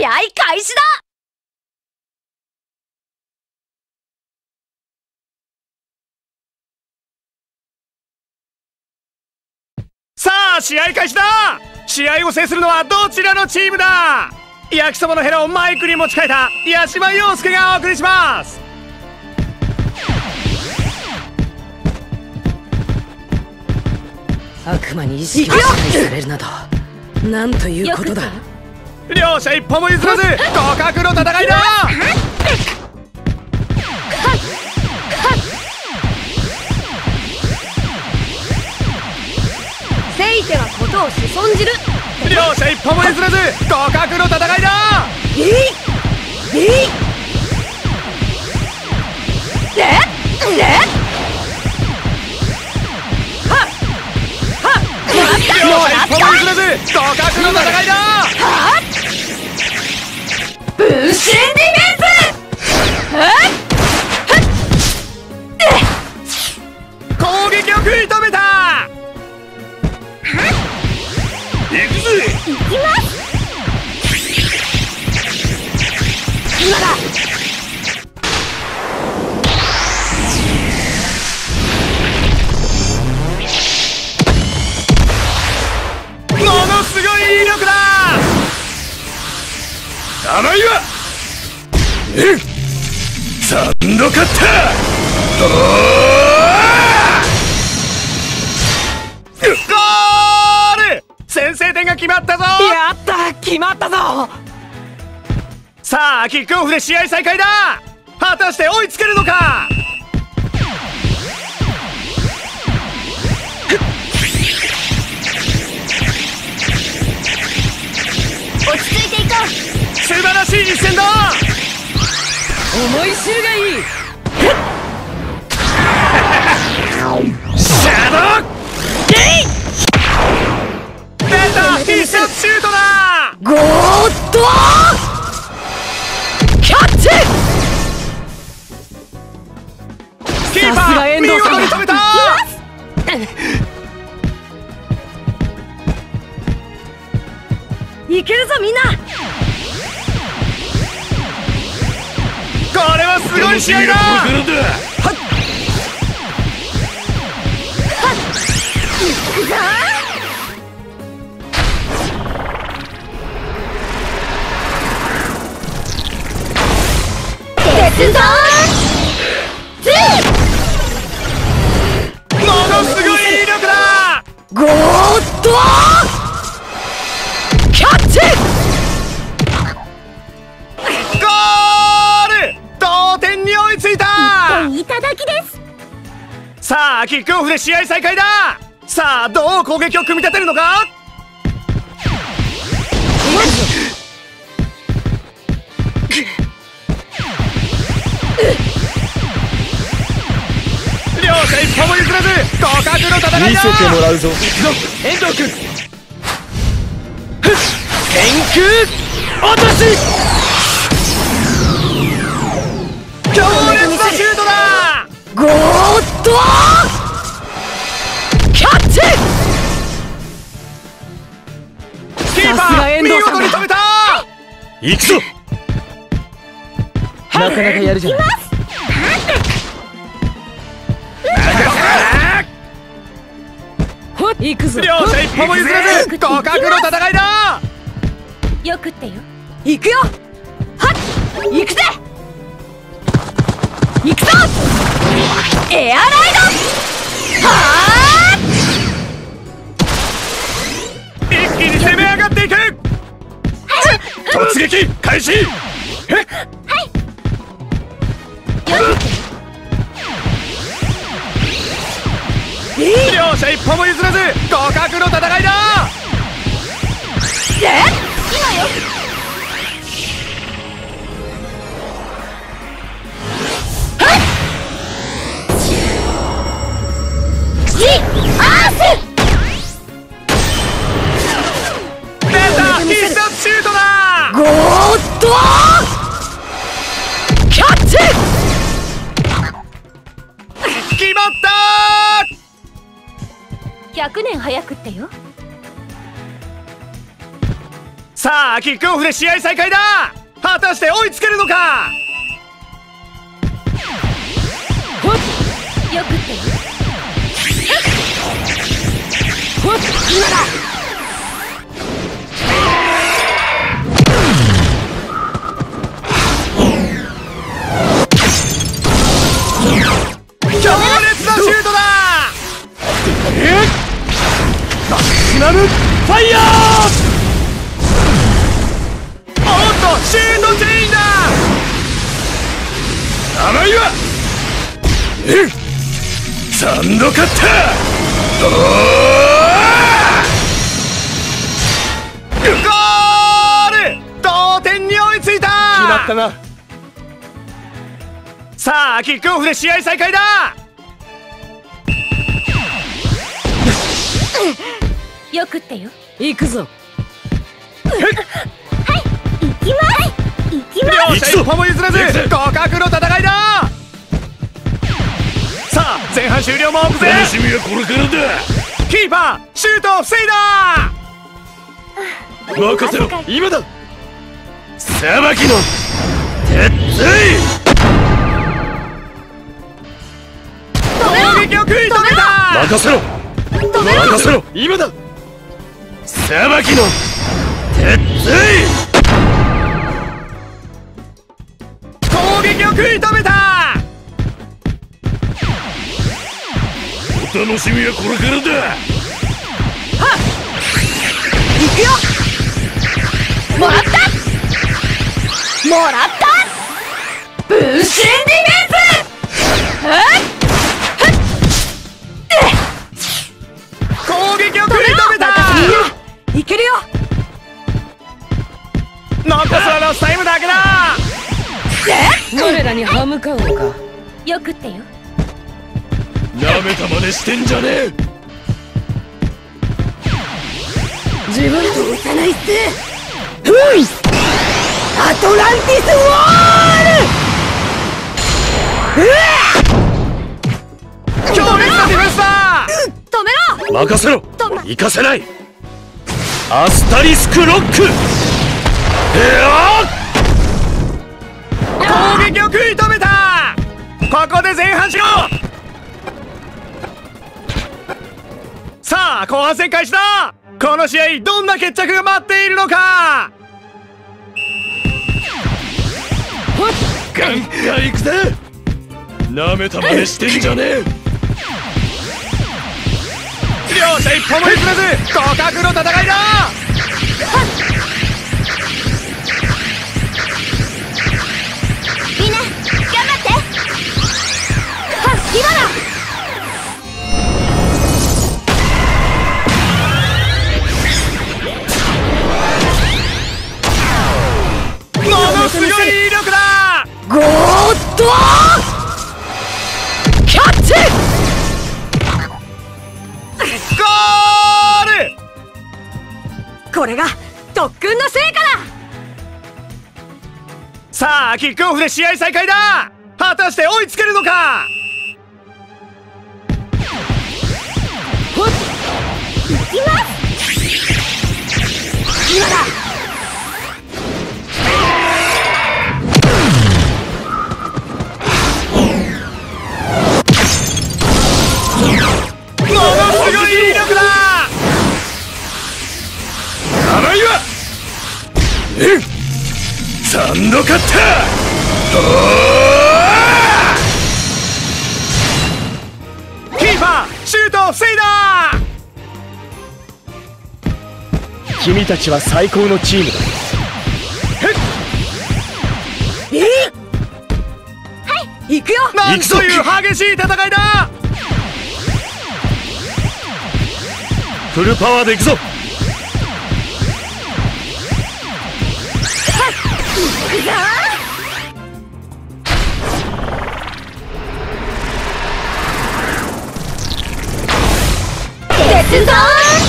試合開始だ。 さあ試合開始だ。試合を制するのはどちらのチームだ。焼きそばのヘラをマイクに持ち替えた八島陽介がお送りします。 悪魔に意識を支配されるなどなんということだ。 両者一歩も譲らず互角の戦いだ。 せいてはことを仕んじる。 両者一歩も譲らず互角の戦いだ。両者一歩も譲らず互角の戦いだ。 分身ディフェンス。 攻撃を食い止めた。行くぜ。 行きます。今だ。 ものすごい威力だ。甘いわ。サンドカッター。ゴール。先制点が決まったぞ。 やった、決まったぞ。 さあキックオフで試合再開だ。果たして追いつけるのか。 落ち着いていこう。 素晴らしい一戦だ。 思い知るがいい。 シャドウ出た。必殺シュートだ。 ゴーッとキャッチ。 キーパー見事に止めた。 いけるぞみんな。 これはすごい試合だ。ものすごい威力だ。 ゴーッとキャッチ。 ゴール。同点に追いついた。 いただきです。 さあキックオフで試合再開だ。さあどう攻撃を組み立てるのか。両者一歩も譲らず互角の戦いだ。 見せてもらうぞ。 行くぞ遠藤君。天空落とし。強烈なシュートだ。 ゴーッとキャッチ。 キーパー見事に止めた。行くぞ。 なかなかやるじゃない。 行くぞ。 両者一歩も譲らず互角の戦いだ。 よくってよ。行くよ。はっ行くぜ。行くぞ。エアライド。は一気に攻め上がっていく。突撃開始。両者一歩も譲らず互角の戦いだ。 今よ。 出た。必殺シュートだ。 ゴーッとキャッチ。 決まった。 100年早くってよ。 さあキックオフで試合再開だ。果たして追いつけるのか。 よくって今だ。 強烈なシュートだ。マキシマムファイヤー。おっとシュートチェインだ。名前はサンドカッター。ゴール。同点に追いついた。決まったな。さあキックオフで試合再開だ。 よくってよ。 行くぞ。 はい、行きます。行きます。 両者一歩も譲らず互角の戦いだ。さあ前半終了も目前。楽しみはこれからだ。キーパーシュートを防いだ。任せろ今だ。さばきの鉄槌。攻撃を食い止めた。任せろ任せろ今だ。さばきの鉄槌。攻撃を食い止めた。お楽しみはこれからだ。 はっ行くよ。もらったもらった。分身ディフェンス。 攻撃を食い止めた。 いけるよ。 残すはロスタイムだけだ。 我らに歯向かうのか。 よくってよ。 なめた真似してんじゃねえ。 自分と押さないっす。アトランティスウォール。 強烈なディフェンスだ。 止めろ。 任せろ。行かせない。アスタリスクロック。攻撃を食い止めた。ここで前半しろ。さあ後半戦開始だ。この試合どんな決着が待っているのか。ガンガンいくぜ。なめた真似してんじゃねえ。両者一歩も譲らず互角の戦いだ。 みんな頑張って。今だ。 ものすごい威力だ。 ゴーッとキャッチ。 ゴール。 これが特訓の成果だ。 さあキックオフで試合再開だ。果たして追いつけるのか。 行きます。今だ。 ものすごい威力だ。名前はサンドカッター。キーパーシュートを防いだ。君たちは最高のチームだ。 はい行くよ。 なんという激しい戦いだ。フルパワーでいくぞ。 鉄ゾーン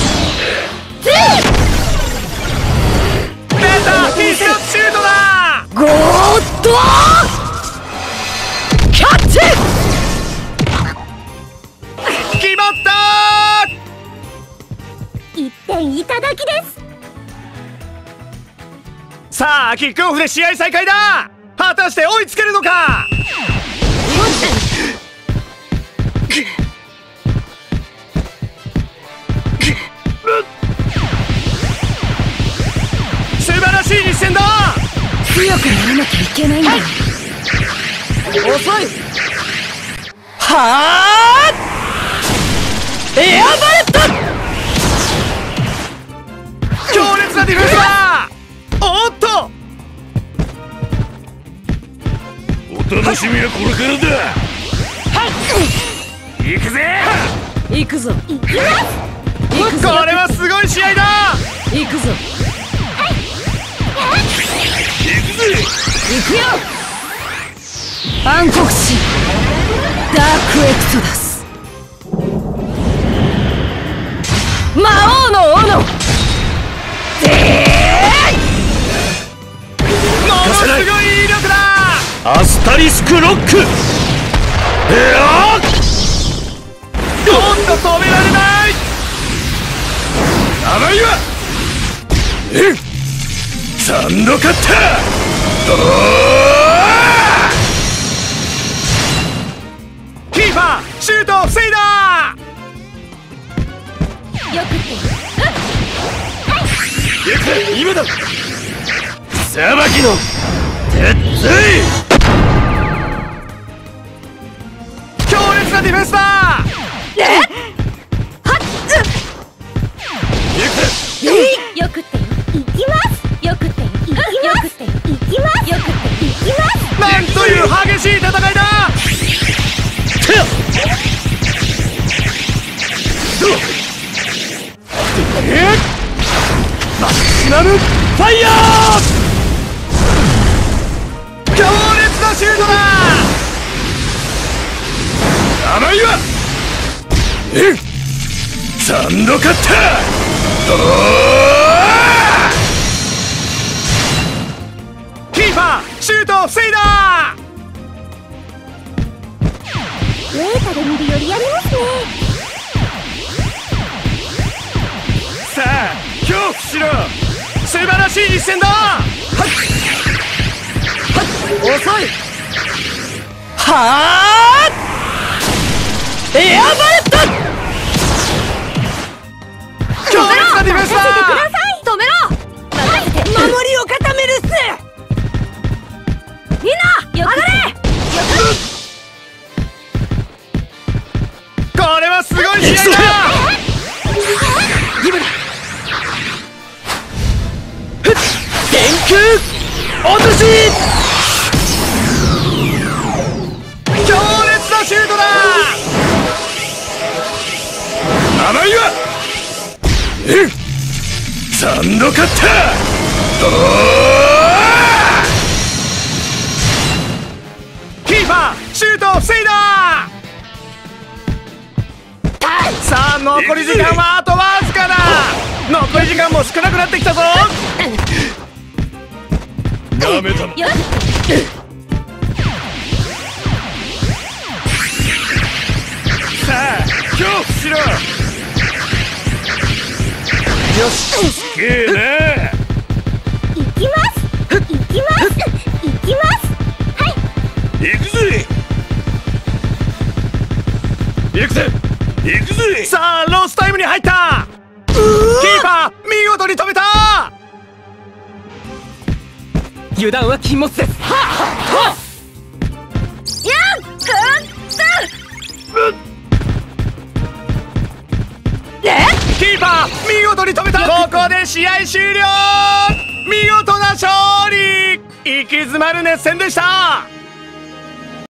出た。必殺シュートだ。 ゴーッとキャッチ。 決まった。 1点いただきです。 さあキックオフで試合再開だ。果たして追いつけるのか。素晴らしい一戦だ。 強くならなきゃいけないんだ。遅い。はあ、エアバレット。 強烈なディフェンスだ。おっと、お楽しみはこれからだ。行くぜ。 行くぞ。 行きます。 これはすごい試合だ。 行くぞ。 行くぜ。 行くよ。 暗黒神ダークエクソダス、魔王の斧。 ものすごい威力だ。アスタリスクロック。今度止められない。名前はサンドカッター。キーパーシュートを防いだ。 よくって。 今だ。さばきの鉄槌。強烈なディフェンスだ。 よくって行きます。よくって行きます。よくって行きます。よくって行きます。 なんという激しい戦いだ。マキシマムファイヤー。強烈なシュートだ。名前はサンドカッター。キーパーシュートを防いだ。 データで見るよりやりますね。 さあ恐怖しろ。素晴らしい一戦だ。 遅い。はあ、エアバレット。 強烈なディフェンスだ。 止めろ。守りを固めるっす。みんな上がれ。 これはすごい試合だ。電空落とし。強烈なシュートだ。名前はサンドカッター。キーパーシュートを防いだ。さあ残り時間はあとわずかだ。残り時間も少なくなってきたぞ。なめたな。さあ恐怖しろ。よし、すげえな。 行きます。行きます。行きます。はい。 行くぜ。行くぜ。行くぜ。さあロスタイムに入った。キーパー見事に止めた。油断は禁物です。 やっくキーパー見事に止めた。ここで試合終了。見事な勝利。息詰まる熱戦でした。